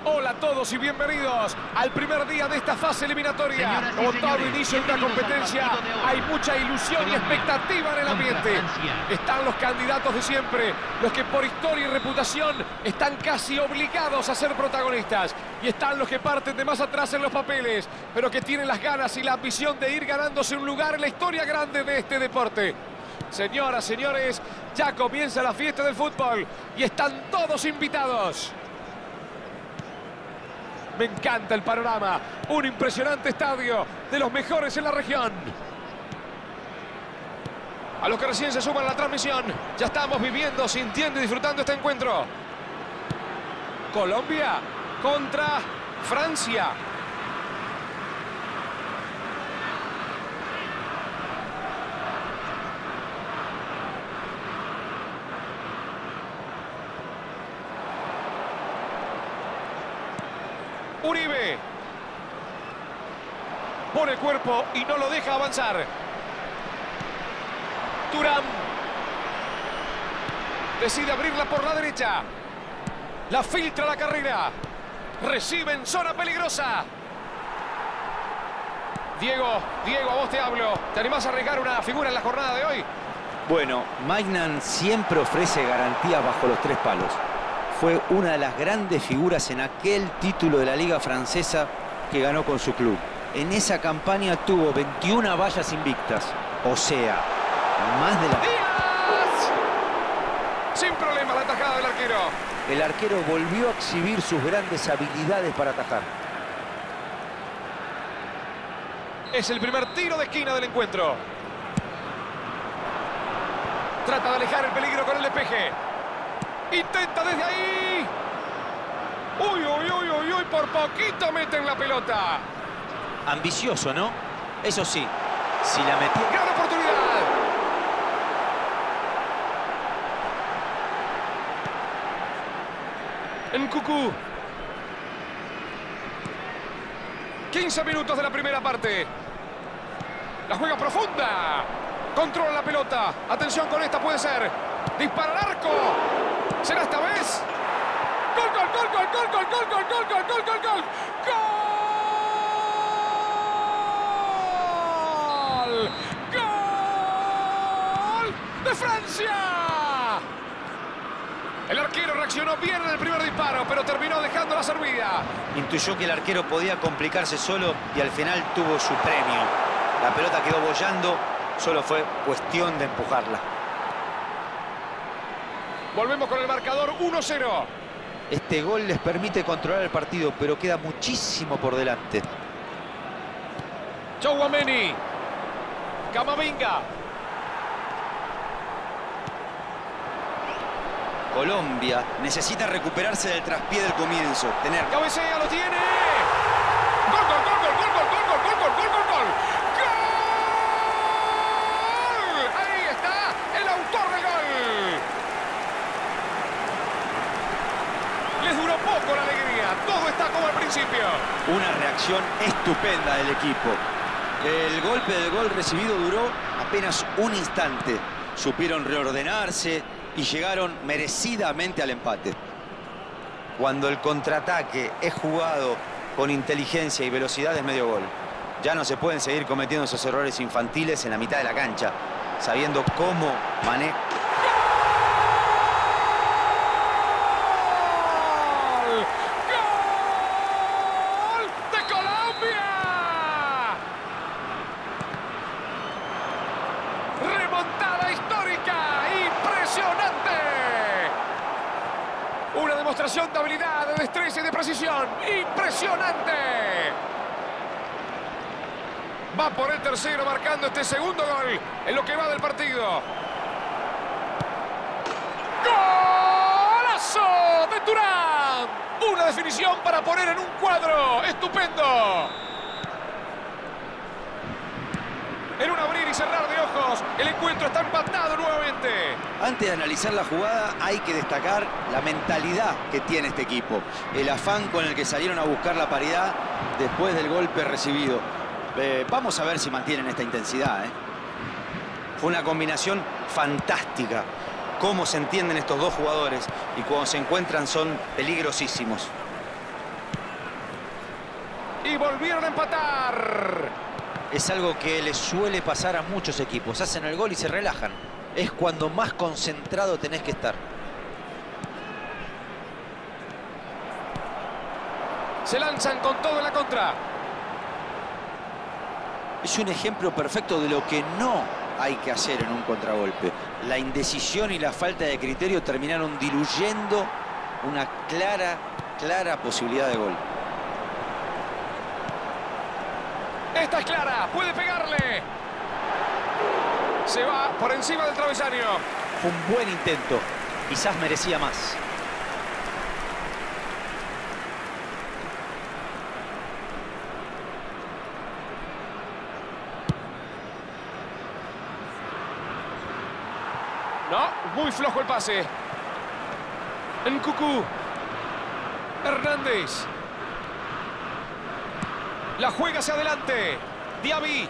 Hola a todos y bienvenidos al primer día de esta fase eliminatoria. Como todo inicio de una competencia, hay mucha ilusión y expectativa en el ambiente. Están los candidatos de siempre, los que por historia y reputación están casi obligados a ser protagonistas. Y están los que parten de más atrás en los papeles, pero que tienen las ganas y la ambición de ir ganándose un lugar en la historia grande de este deporte. Señoras, señores, ya comienza la fiesta del fútbol y están todos invitados. Me encanta el panorama, un impresionante estadio, de los mejores en la región. A los que recién se suman a la transmisión, ya estamos viviendo, sintiendo y disfrutando este encuentro. Colombia contra Francia. Uribe pone cuerpo y no lo deja avanzar. Thuram decide abrirla por la derecha. La filtra la carrera. Recibe en zona peligrosa. Diego, a vos te hablo. ¿Te animás a arriesgar una figura en la jornada de hoy? Bueno, Maignan siempre ofrece garantía bajo los tres palos. Fue una de las grandes figuras en aquel título de la Liga Francesa que ganó con su club. En esa campaña tuvo 21 vallas invictas. O sea, más de la... ¡Díaz! Sin problema la atajada del arquero. El arquero volvió a exhibir sus grandes habilidades para atajar. Es el primer tiro de esquina del encuentro. Trata de alejar el peligro con el despeje. Intenta desde ahí. Uy, por poquito meten la pelota. Ambicioso, ¿no? Eso sí, si la metió... ¡Gran oportunidad! Nkunku. 15 minutos de la primera parte. La juega profunda. Controla la pelota. Atención con esta, puede ser. Dispara al arco. ¿Será esta vez? ¡Gol! ¡Gol de Francia! El arquero reaccionó bien en el primer disparo, pero terminó dejando la servida. Intuyó que el arquero podía complicarse solo y al final tuvo su premio. La pelota quedó boyando, solo fue cuestión de empujarla. Volvemos con el marcador 1-0. Este gol les permite controlar el partido, pero queda muchísimo por delante. Tchouaméni. Camavinga. Colombia necesita recuperarse del traspié del comienzo. Cabecea, lo tiene. ¡Gol! Ahí está el autor del gol. Les duró poco la alegría. Todo está como al principio. Una reacción estupenda del equipo. El golpe del gol recibido duró apenas un instante. Supieron reordenarse y llegaron merecidamente al empate. Cuando el contraataque es jugado con inteligencia y velocidad es medio gol. Ya no se pueden seguir cometiendo esos errores infantiles en la mitad de la cancha, sabiendo cómo manejar. Una demostración de habilidad, de destreza y de precisión. ¡Impresionante! Va por el tercero, marcando este segundo gol en lo que va del partido. ¡Golazo de Thuram! Una definición para poner en un cuadro. ¡Estupendo! En un abrir y cerrar de ojos, el encuentro está empatado nuevamente. Antes de analizar la jugada, hay que destacar la mentalidad que tiene este equipo. El afán con el que salieron a buscar la paridad después del golpe recibido. Vamos a ver si mantienen esta intensidad. Fue una combinación fantástica. Cómo se entienden estos dos jugadores y cuando se encuentran son peligrosísimos. Y volvieron a empatar. Es algo que les suele pasar a muchos equipos. Hacen el gol y se relajan. Es cuando más concentrado tenés que estar. Se lanzan con todo en la contra. Es un ejemplo perfecto de lo que no hay que hacer en un contragolpe. La indecisión y la falta de criterio terminaron diluyendo una clara posibilidad de gol. Esta es clara, puede pegarle. Se va por encima del travesaño. Fue un buen intento, quizás merecía más. No, muy flojo el pase. Nkuku. Hernández. La juega hacia adelante. Diaby.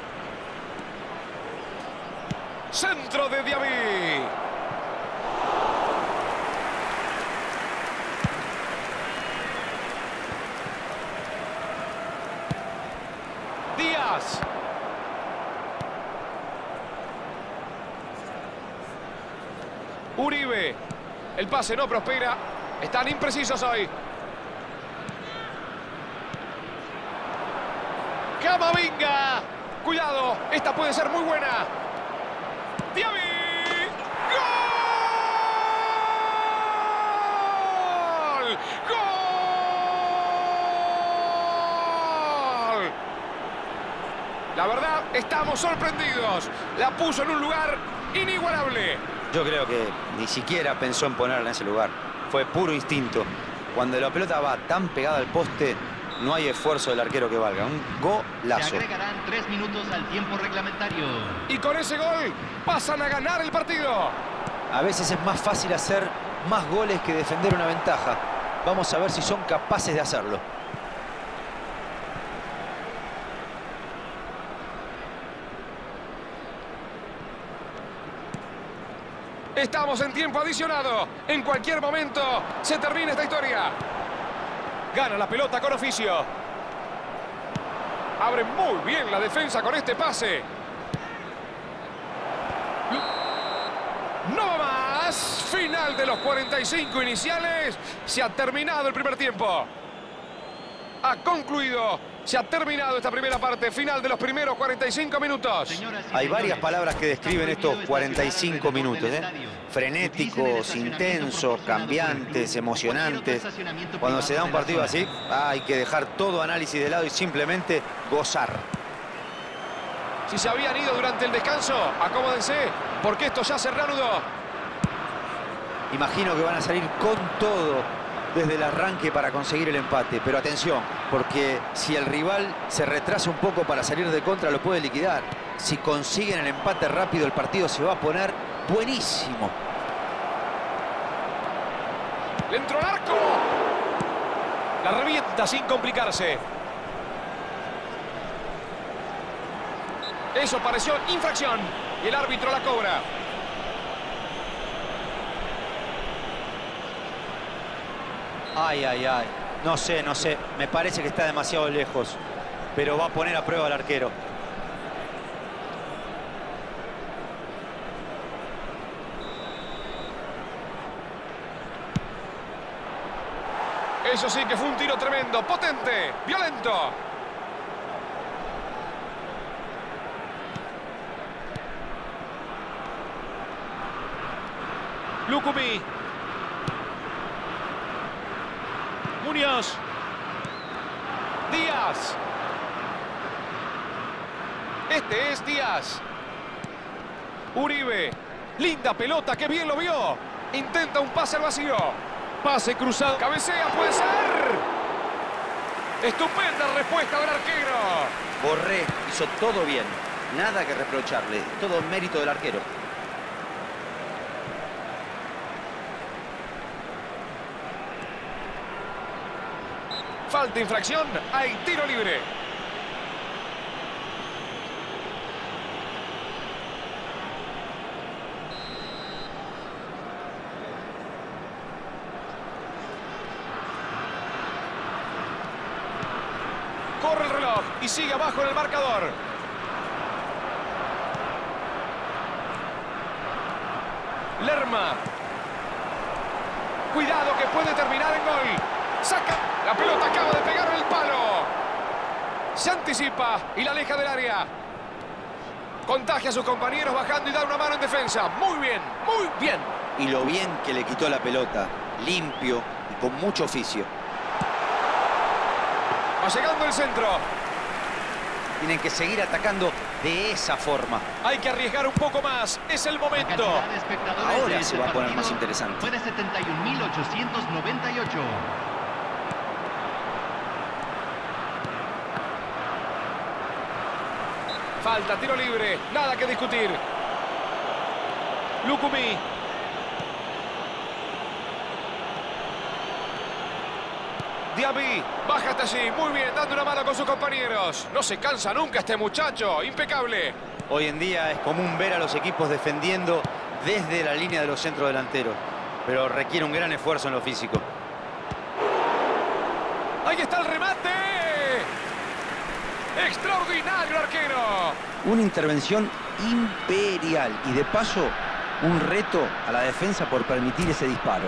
Centro de Diaby. Díaz. Uribe. El pase no prospera. Están imprecisos hoy. Camavinga. Cuidado, esta puede ser muy buena. Diaby. ¡Gol! ¡Gol! La verdad, estamos sorprendidos. La puso en un lugar inigualable. Yo creo que ni siquiera pensó en ponerla en ese lugar. Fue puro instinto. Cuando la pelota va tan pegada al poste, no hay esfuerzo del arquero que valga. Un golazo. Se agregarán 3 minutos al tiempo reglamentario. Y con ese gol pasan a ganar el partido. A veces es más fácil hacer más goles que defender una ventaja. Vamos a ver si son capaces de hacerlo. Estamos en tiempo adicionado. En cualquier momento se termina esta historia. Gana la pelota con oficio. Abre muy bien la defensa con este pase. No va más. Final de los 45 iniciales. Se ha terminado el primer tiempo. Ha concluido. Se ha terminado esta primera parte. Final de los primeros 45 minutos. Hay varias palabras que describen estos 45 minutos. Frenéticos, intensos, cambiantes, emocionantes. Cuando se da un partido así, hay que dejar todo análisis de lado y simplemente gozar. Si se habían ido durante el descanso, acomódense, porque esto ya se reanudó. Imagino que van a salir con todo desde el arranque para conseguir el empate. Pero atención, porque si el rival se retrasa un poco para salir de contra, lo puede liquidar. Si consiguen el empate rápido, el partido se va a poner buenísimo. Le entró el arco. La revienta sin complicarse. Eso pareció infracción. Y el árbitro la cobra. Ay, ay, ay. No sé. Me parece que está demasiado lejos. Pero va a poner a prueba al arquero. Eso sí que fue un tiro tremendo, potente, violento. Lukumi. Muñoz. Díaz. Este es Díaz. Uribe. Linda pelota, qué bien lo vio. Intenta un pase al vacío. Pase cruzado. Cabecea, puede ser. Estupenda respuesta del arquero. Borré hizo todo bien. Nada que reprocharle. Todo mérito del arquero. Falta, infracción, hay tiro libre. Corre el reloj y sigue abajo en el marcador. Lerma. Cuidado que puede terminar en gol. Saca. La pelota acaba de pegar en el palo. Se anticipa y la aleja del área. Contagia a sus compañeros bajando y da una mano en defensa. Muy bien, muy bien. Y lo bien que le quitó la pelota. Limpio y con mucho oficio. Va llegando el centro. Tienen que seguir atacando de esa forma. Hay que arriesgar un poco más. Es el momento. Ahora se va a poner más interesante. Fue de 71.898. Falta, tiro libre. Nada que discutir. Lucumí. Diaby, baja hasta allí, muy bien, dando una mano con sus compañeros. No se cansa nunca este muchacho, impecable. Hoy en día es común ver a los equipos defendiendo desde la línea de los centrodelanteros, pero requiere un gran esfuerzo en lo físico. Ahí está el remate. Extraordinario arquero. Una intervención imperial y de paso un reto a la defensa por permitir ese disparo.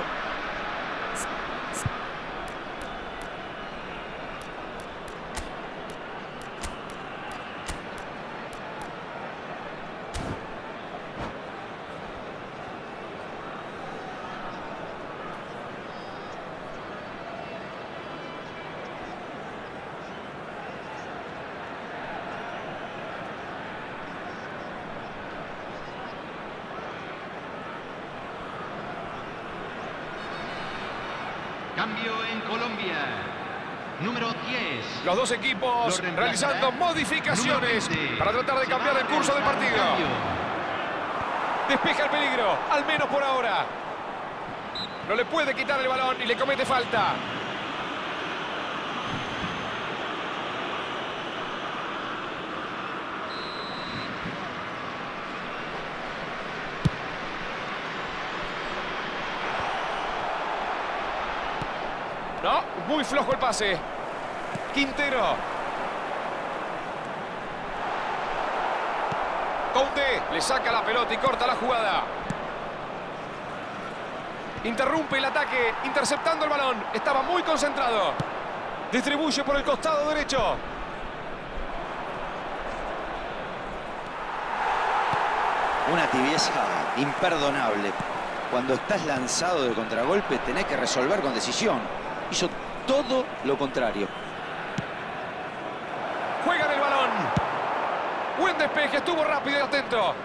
Cambio en Colombia. Número 10. Los dos equipos realizando modificaciones para tratar de cambiar el curso del partido. Despeja el peligro, al menos por ahora. No le puede quitar el balón y le comete falta. No, muy flojo el pase. Quintero. Conde le saca la pelota y corta la jugada. Interrumpe el ataque, interceptando el balón. Estaba muy concentrado. Distribuye por el costado derecho. Una tibieza imperdonable. Cuando estás lanzado de contragolpe tenés que resolver con decisión. Hizo todo lo contrario. Juega en el balón. Buen despeje, estuvo rápido y atento.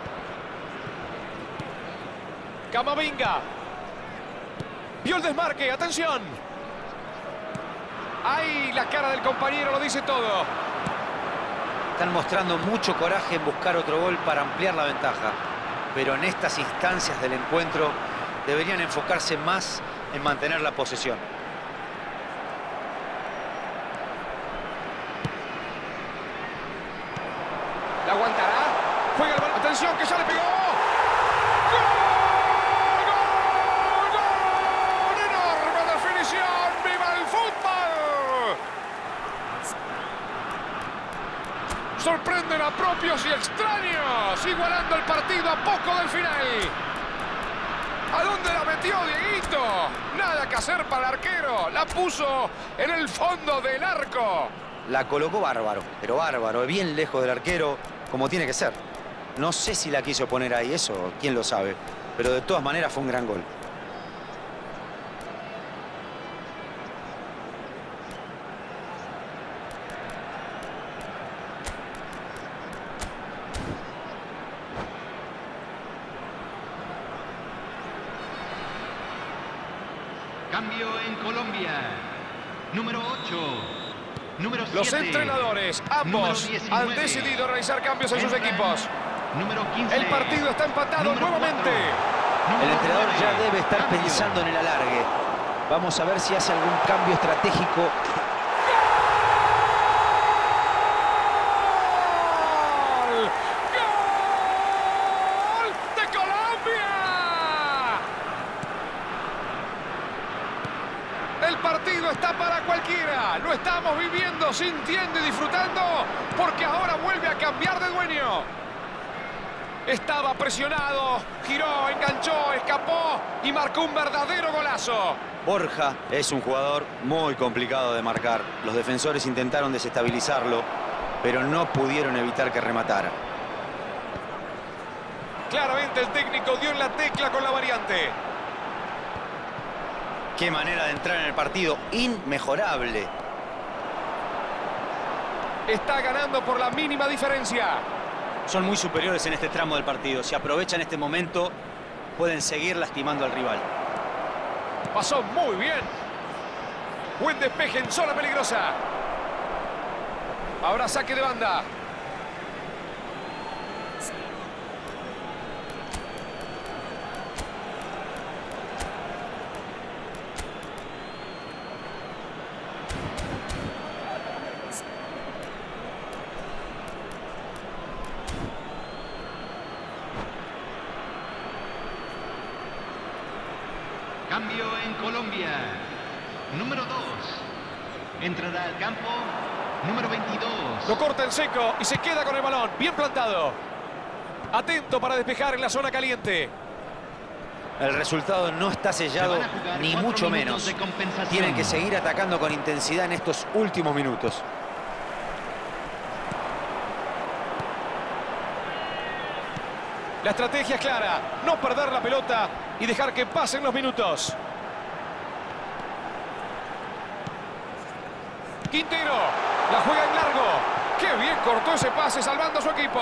Camavinga. Vio el desmarque, atención. Ahí la cara del compañero lo dice todo. Están mostrando mucho coraje en buscar otro gol para ampliar la ventaja. Pero en estas instancias del encuentro deberían enfocarse más en mantener la posesión. ¿La aguantará? Juega el balón. Atención, que ya le pegó. ¡Gol! ¡Gol! ¡Gol! ¡Enorme definición! ¡Viva el fútbol! Sorprenden a propios y extraños, igualando el partido a poco del final. ¿A dónde la metió Dieguito? Nada que hacer para el arquero. La puso en el fondo del arco. La colocó bárbaro, pero bárbaro, bien lejos del arquero, como tiene que ser. No sé si la quiso poner ahí, eso, quién lo sabe. Pero de todas maneras fue un gran gol. Cambio en Colombia. Número 8. Número 7. Los entrenadores, ambos, han decidido realizar cambios en sus equipos. Número 15. El partido está empatado nuevamente. El entrenador ya debe estar pensando en el alargue. Vamos a ver si hace algún cambio estratégico. ¡Gol! ¡Gol de Colombia! El partido está para cualquier cualquiera. Lo estamos viviendo, sintiendo y disfrutando, porque ahora vuelve a cambiar de dueño. Estaba presionado, giró, enganchó, escapó y marcó un verdadero golazo. Borja es un jugador muy complicado de marcar. Los defensores intentaron desestabilizarlo, pero no pudieron evitar que rematara. Claramente el técnico dio en la tecla con la variante. Qué manera de entrar en el partido, inmejorable. Está ganando por la mínima diferencia. Son muy superiores en este tramo del partido. Si aprovechan este momento, pueden seguir lastimando al rival. Pasó muy bien. Buen despeje en zona peligrosa. Ahora saque de banda. Cambio en Colombia. Número 2. Entrará al campo. Número 22. Lo corta en seco y se queda con el balón. Bien plantado. Atento para despejar en la zona caliente. El resultado no está sellado, ni mucho menos. Tienen que seguir atacando con intensidad en estos últimos minutos. La estrategia es clara. No perder la pelota y dejar que pasen los minutos. Quintero. La juega en largo. ¡Qué bien cortó ese pase salvando a su equipo!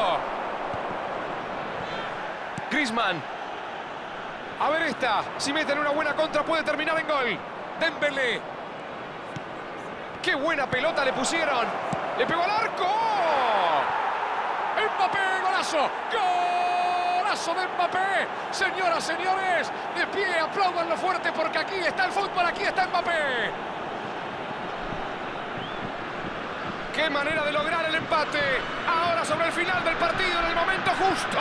Griezmann. A ver esta. Si meten una buena contra puede terminar en gol. Dembélé. ¡Qué buena pelota le pusieron! ¡Le pegó al arco! ¡Mbappé! ¡Golazo! ¡Golazo de Mbappé! Señoras, señores, de pie, aplaudanlo fuerte porque aquí está el fútbol, aquí está Mbappé. ¡Qué manera de lograr el empate! Ahora sobre el final del partido, en el momento justo.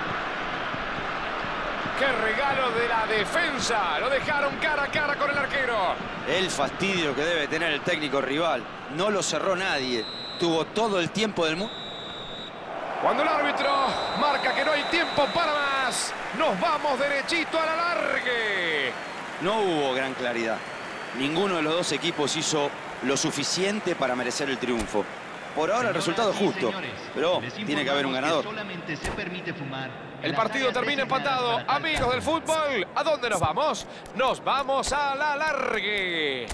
¡Qué regalo de la defensa! Lo dejaron cara a cara con el arquero. El fastidio que debe tener el técnico rival. No lo cerró nadie. Tuvo todo el tiempo del mundo. Cuando el árbitro marca que no hay tiempo para más, nos vamos derechito a la largue. No hubo gran claridad. Ninguno de los dos equipos hizo lo suficiente para merecer el triunfo. Por ahora el resultado es justo, pero tiene que haber un ganador. El partido termina empatado. Amigos del fútbol, ¿a dónde nos vamos? Nos vamos a la largue.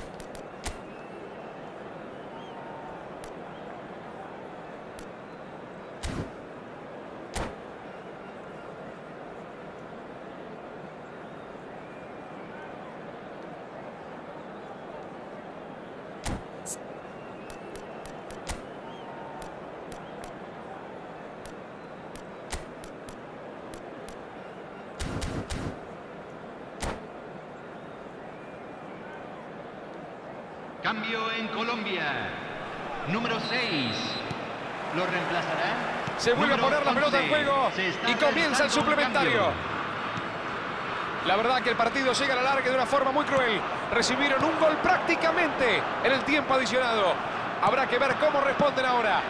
Cambio en Colombia. Número 6. ¿Lo reemplazará? Se vuelve a poner la pelota en juego y comienza el suplementario. La verdad que el partido llega a la larga de una forma muy cruel. Recibieron un gol prácticamente en el tiempo adicionado. Habrá que ver cómo responden ahora.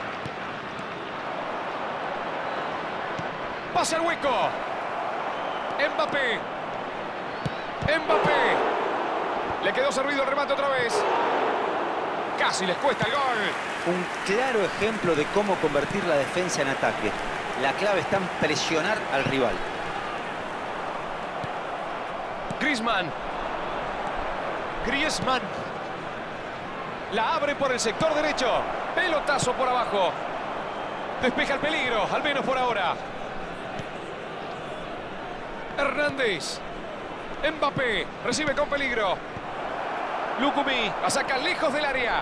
Pasa el hueco. Mbappé. Mbappé. Le quedó servido el remate otra vez. Casi les cuesta el gol. Un claro ejemplo de cómo convertir la defensa en ataque. La clave está en presionar al rival. Griezmann. Griezmann. La abre por el sector derecho. Pelotazo por abajo. Despeja el peligro, al menos por ahora. Hernández. Mbappé. Recibe con peligro. Lukumi. La saca lejos del área.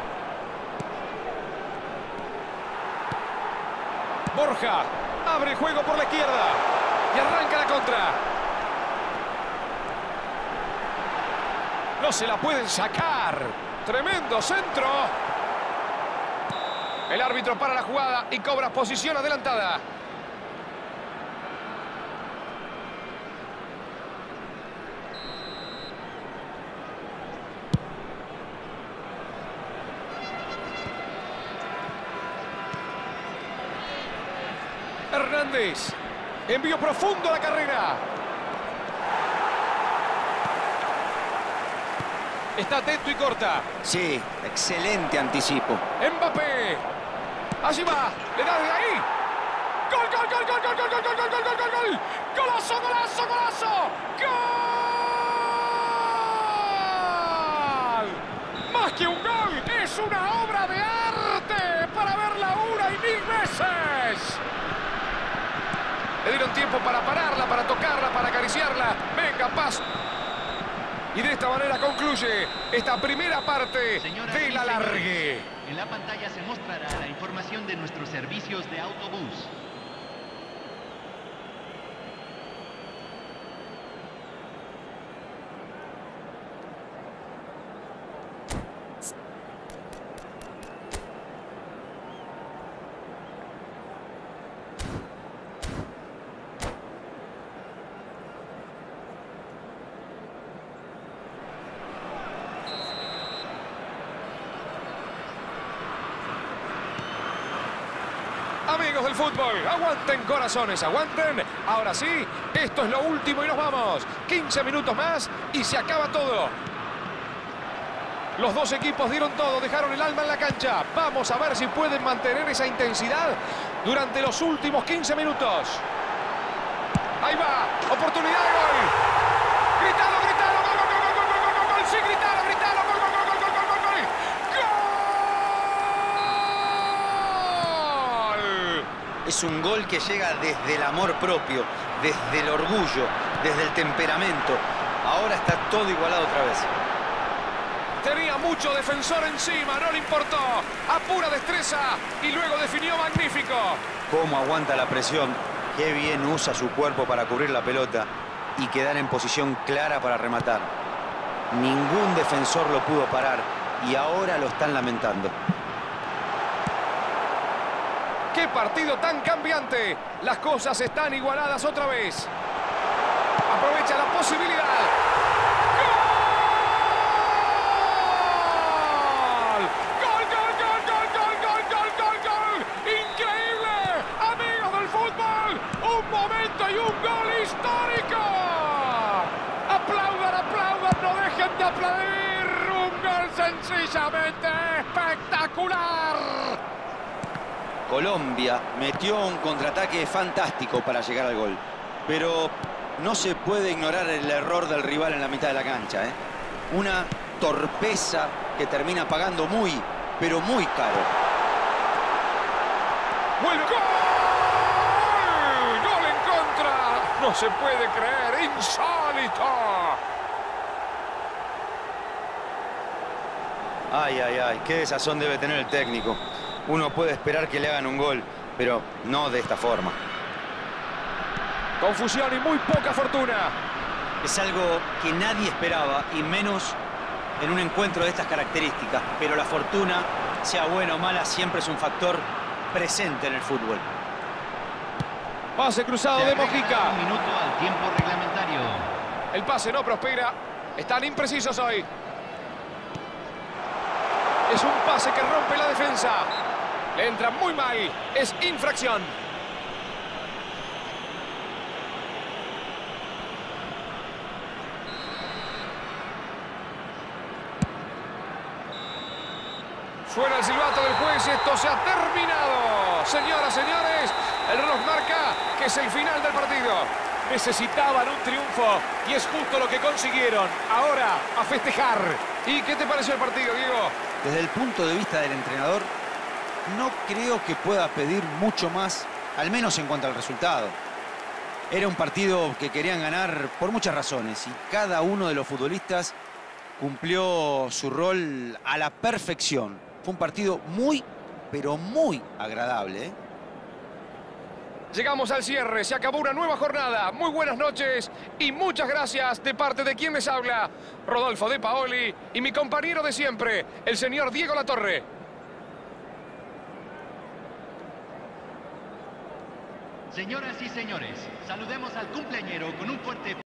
Borja. Abre el juego por la izquierda. Y arranca la contra. No se la pueden sacar. Tremendo centro. El árbitro para la jugada y cobra posición adelantada. Hernández. Envío profundo a la carrera. Está atento y corta. Sí, excelente anticipo. Mbappé. Allí va. Le da de ahí. ¡Gol, gol, gol, gol, gol, gol, gol, gol, gol, gol, gol, gol! ¡Golazo, golazo, golazo! ¡Gol! Más que un gol, es una obra de arte para verla una y mil veces. Le dieron tiempo para pararla, para tocarla, para acariciarla. Venga, paso. Y de esta manera concluye esta primera parte del alargue. En la pantalla se mostrará la información de nuestros servicios de autobús. Amigos del fútbol, aguanten corazones, aguanten. Ahora sí, esto es lo último y nos vamos. 15 minutos más y se acaba todo. Los dos equipos dieron todo, dejaron el alma en la cancha. Vamos a ver si pueden mantener esa intensidad durante los últimos 15 minutos. Ahí va, oportunidad de gol. Gritalo, gritalo, gol, gol, gol, gol, gol, gol, gol, gol. Sí, gritalo, gritalo, gol, gol, gol, gol, gol, gol, gol, gol. Es un gol que llega desde el amor propio, desde el orgullo, desde el temperamento. Ahora está todo igualado otra vez. Tenía mucho defensor encima, no le importó. A pura destreza y luego definió magnífico. Cómo aguanta la presión, qué bien usa su cuerpo para cubrir la pelota y quedar en posición clara para rematar. Ningún defensor lo pudo parar y ahora lo están lamentando. ¡Qué partido tan cambiante! Las cosas están igualadas otra vez. Aprovecha la posibilidad. ¡Gol! ¡Gol, gol, gol, gol, gol, gol, gol, gol, gol! ¡Increíble! Amigos del fútbol, un momento y un gol histórico. Aplaudan, aplaudan, no dejen de aplaudir. Un gol sencillamente espectacular. Colombia metió un contraataque fantástico para llegar al gol. Pero no se puede ignorar el error del rival en la mitad de la cancha, ¿eh? Una torpeza que termina pagando muy, pero muy caro. ¡Gol! ¡Gol en contra! No se puede creer, insólito. Ay, ay, ay, qué desazón debe tener el técnico. Uno puede esperar que le hagan un gol, pero no de esta forma. Confusión y muy poca fortuna. Es algo que nadie esperaba, y menos en un encuentro de estas características. Pero la fortuna, sea buena o mala, siempre es un factor presente en el fútbol. Pase cruzado de Mojica. Un minuto al tiempo reglamentario. El pase no prospera. Están imprecisos hoy. Es un pase que rompe la defensa. Le entra muy mal. Es infracción. Suena el silbato del juez y esto se ha terminado. Señoras, señores, el reloj marca que es el final del partido. Necesitaban un triunfo y es justo lo que consiguieron. Ahora, a festejar. ¿Y qué te pareció el partido, Diego? Desde el punto de vista del entrenador, no creo que pueda pedir mucho más, al menos en cuanto al resultado. Era un partido que querían ganar por muchas razones y cada uno de los futbolistas cumplió su rol a la perfección. Fue un partido muy, pero muy agradable, ¿eh? Llegamos al cierre, se acabó una nueva jornada. Muy buenas noches y muchas gracias de parte de quien les habla, Rodolfo De Paoli, y mi compañero de siempre, el señor Diego Latorre. Señoras y señores, saludemos al cumpleañero con un fuerte